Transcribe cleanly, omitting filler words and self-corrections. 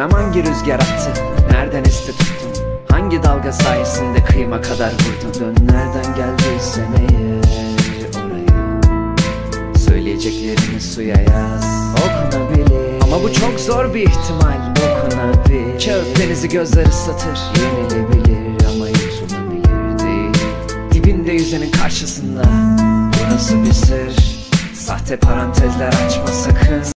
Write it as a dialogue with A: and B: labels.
A: Bilmem hangi rüzgar attı, nereden esti tuttun, hangi dalga sayesinde kıyıma kadar vurdun. Dön nereden geldiysen eğer oraya, söyleyeceklerini suya yaz, okunabilir. Ama bu çok zor bir ihtimal, dokunabilir. Kağıt denizi gözler ıslatır, yenilebilir ama yutulabilir değil. Dibinde yüzenin karşısında, burası bir sır. Sahte parantezler açma sakın.